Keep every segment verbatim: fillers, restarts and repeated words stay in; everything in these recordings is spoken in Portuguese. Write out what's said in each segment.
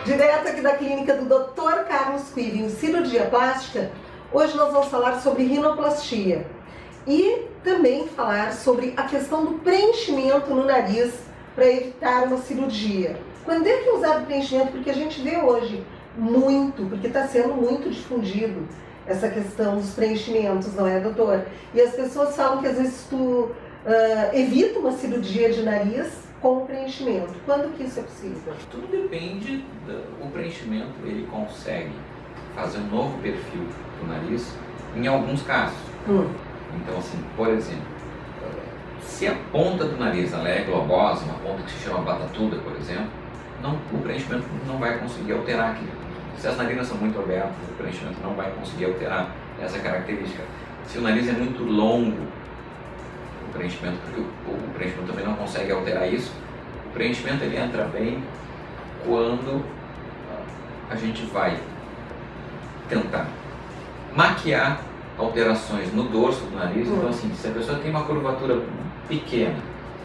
Direto aqui da clínica do doutor Carlos Quirin, cirurgia plástica. Hoje nós vamos falar sobre rinoplastia e também falar sobre a questão do preenchimento no nariz para evitar uma cirurgia. Quando é que é usado preenchimento? Porque a gente vê hoje muito, porque está sendo muito difundido essa questão dos preenchimentos, não é, doutor? E as pessoas falam que às vezes tu uh, evita uma cirurgia de nariz com preenchimento. Quando que isso é possível? Tudo depende do preenchimento, ele consegue fazer um novo perfil do nariz em alguns casos. Hum. Então, assim, por exemplo, se a ponta do nariz ela é globosa, uma ponta que se chama batatuda, por exemplo, não, o preenchimento não vai conseguir alterar aquilo. Se as narinas são muito abertas, o preenchimento não vai conseguir alterar essa característica. Se o nariz é muito longo, o preenchimento, porque o, o preenchimento também não consegue alterar isso, o preenchimento ele entra bem quando a gente vai tentar maquiar alterações no dorso do nariz. Então, assim, se a pessoa tem uma curvatura pequena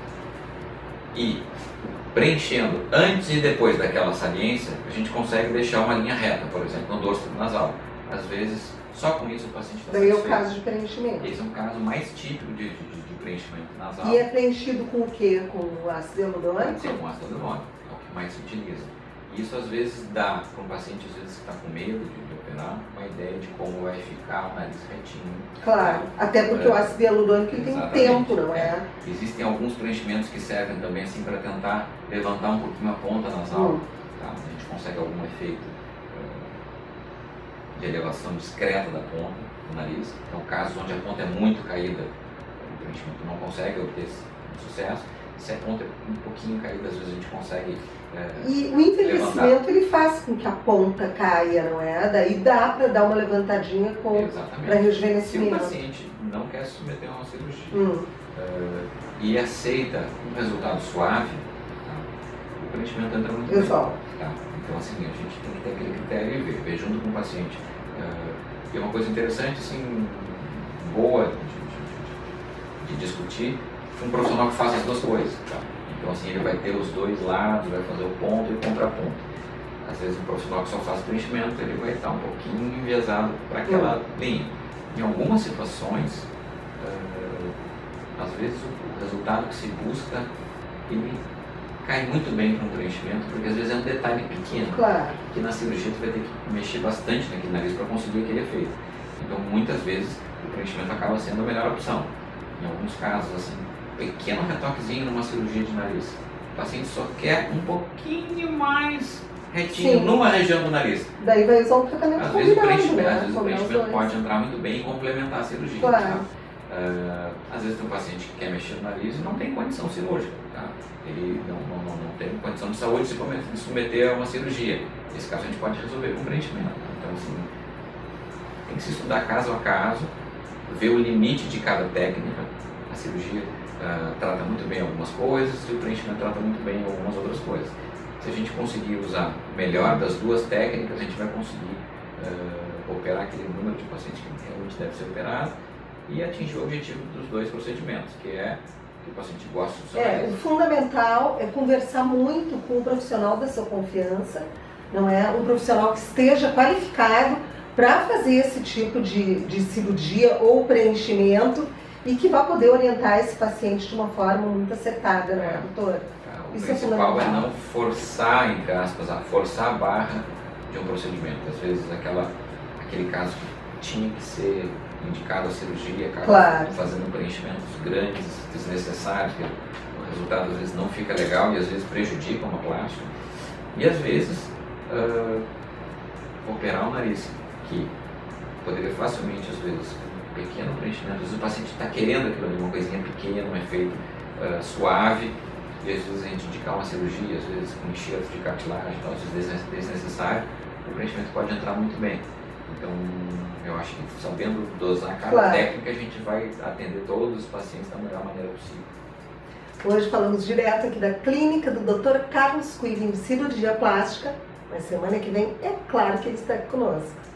e preenchendo antes e depois daquela saliência, a gente consegue deixar uma linha reta, por exemplo, no dorso nasal. Às vezes, só com isso o paciente está satisfeito. Daí é o caso de preenchimento. Esse é um caso mais típico de, de, de preenchimento nasal. E é preenchido com o quê? Com ácido hialurônico? Sim, com ácido hialurônico, é o que mais se utiliza. Isso às vezes dá para um paciente às vezes que está com medo de, de operar uma ideia de como vai ficar o nariz retinho. Claro, até porque é, o ácido hialurônico tem um tempo, não é? é? Existem alguns preenchimentos que servem também assim para tentar levantar um pouquinho a ponta nasal. Hum. Tá? A gente consegue algum efeito uh, de elevação discreta da ponta do nariz. Então, casos onde a ponta é muito caída, o preenchimento não consegue obter sucesso. Se a ponta é um pouquinho caída, às vezes a gente consegue é, e o envelhecimento ele faz com que a ponta caia, não é? Daí dá para dar uma levantadinha para rejuvenescimento. Se o paciente não quer se submeter a uma cirurgia hum. uh, e aceita um resultado suave, tá? O preenchimento entra muito bem. Tá? Então, assim, a gente tem que ter aquele critério e ver, ver junto com o paciente. Uh, e uma coisa interessante, assim, boa de, de, de, de discutir, um profissional que faça as duas coisas. Tá? Então, assim, ele vai ter os dois lados, vai fazer o ponto e o contraponto. Às vezes, um profissional que só faz preenchimento, ele vai estar um pouquinho enviesado para aquela uhum. linha. Em algumas situações, uh, às vezes, o resultado que se busca, ele cai muito bem para um preenchimento, porque às vezes é um detalhe pequeno. Claro. Que na cirurgia, tu vai ter que mexer bastante naquele nariz para conseguir aquele efeito. Então, muitas vezes, o preenchimento acaba sendo a melhor opção. Em alguns casos, assim, pequeno retoquezinho numa cirurgia de nariz. O paciente só quer um pouquinho mais retinho Sim. numa região do nariz. Daí vai usar um tratamento Às vezes o preenchimento, né? às vezes o preenchimento pode entrar muito bem e complementar a cirurgia. Claro. Tá? Uh, às vezes tem um paciente que quer mexer no nariz e não tem condição cirúrgica. Tá? Ele não, não, não, não tem condição de saúde de se submeter a uma cirurgia. Nesse caso a gente pode resolver com preenchimento. Então, assim, tem que se estudar caso a caso, ver o limite de cada técnica. A cirurgia Uh, trata muito bem algumas coisas e o preenchimento trata muito bem algumas outras coisas. Se a gente conseguir usar o melhor das duas técnicas, a gente vai conseguir uh, operar aquele número de pacientes que realmente deve ser operado e atingir o objetivo dos dois procedimentos, que é que o paciente goste do seu é, o fundamental é conversar muito com o profissional da sua confiança, não é? Um profissional que esteja qualificado para fazer esse tipo de, de cirurgia ou preenchimento e que vai poder orientar esse paciente de uma forma muito acertada, né, é, doutora? O Isso principal é, é não forçar, entre aspas, a forçar a barra de um procedimento. Às vezes aquela, aquele caso que tinha que ser indicado a cirurgia, acaba claro. fazendo preenchimentos grandes, desnecessários, que o resultado às vezes não fica legal e às vezes prejudica uma plástica. E às vezes uh, operar o nariz, que poderia facilmente, às vezes, pequeno preenchimento, às vezes o paciente está querendo aquilo ali, uma coisinha pequena, um efeito uh, suave, e às vezes a gente indicar uma cirurgia, às vezes com enxerto de cartilagem, então, às vezes desnecessário, o preenchimento pode entrar muito bem. Então, eu acho que sabendo dosar cada claro. técnica, a gente vai atender todos os pacientes da melhor maneira possível. Hoje falamos direto aqui da clínica do doutor Carlos Quirin, de cirurgia plástica. Na semana que vem, é claro que ele está aqui conosco.